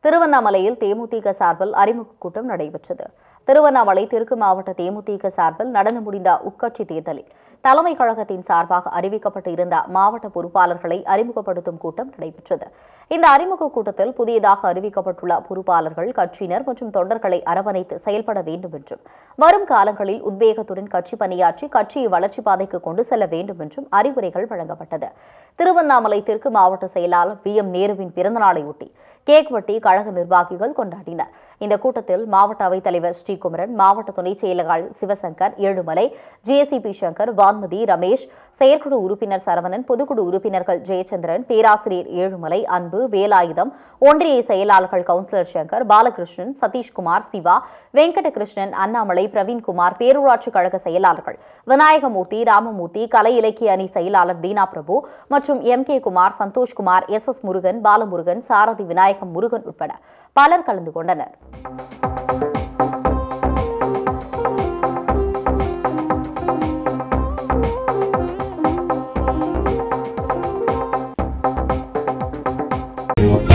திருவண்ணாமலையில் தேமுதிக சார்பில் அறிமுக கூட்டம் நடைபெற்றது. திருவண்ணாமலை தெற்கு மாவட்ட தேமுதிக சார்பில் நடந்து முடிந்த உட்கட்சி தேர்தலில் தலைமை கழகத்தின் சார்பாக அறிவிக்கப்பட்டு இருந்த மாவட்ட பொறுப்பாளர்களை அறிமுகப்படுத்தும் கூட்டம் நடைபெற்றது. இந்த அறிமுக கூட்டத்தில் புதியதாக அறிவிக்கப்பட்டுள்ள பொறுப்பாளர்கள், கட்சியினர் மற்றும் தொண்டர்களை அரவணைத்து செயல்பட வேண்டும் என்றும், வரும் காலங்களில் உத்வேகத்துடன் கட்சி பணியாற்றி கட்சியை வளர்ச்சி பாதைக்கு கொண்டு செல்ல வேண்டும் என்றும் அறிவுரைகள் வழங்கப்பட்டது. திருவண்ணாமலை தெற்கு மாவட்ட செயலாளர் VM நேருவின் பிறந்தநாளையொட்டி கேக் வெட்டி கழக நிர்வாகிகள் கொண்டாடினர். இந்த கூட்டத்தில் மாவட்ட அவைத்தலைவர் ஸ்ரீகுமரன், மாவட்ட துணைச் செயலாளர் சிவசங்கர், ஏழுமலை, GSCP சங்கர், வான்மதி, ரமேஷ், செயற்குழு உறுப்பினர் சரவணன், பொதுக்குழு உறுப்பினர்கள் ஜெயச்சந்திரன், பேராசிரியர் ஏழுமலை, அன்பு, வேலாயுதம், ஒன்றிய செயலாளர்கள் கவுன்சிலர் சங்கர், பாலகிருஷ்ணன், சதீஷ்குமார், சிவா, வெங்கடகிருஷ்ணன், அண்ணாமலை, பிரவீன்குமார், பேரூராட்சி கழக செயலாளர்கள் விநாயகமூர்த்தி, ராமமூர்த்தி, கலை இலக்கிய அணி செயலாளர் தீனா பிரபு மற்றும் MK குமார், சந்தோஷ்குமார், SS முருகன், பாலமுருகன், சாரதி விநாயகம் முருகன் உட்பட பலர் கலந்து கொண்டனர். you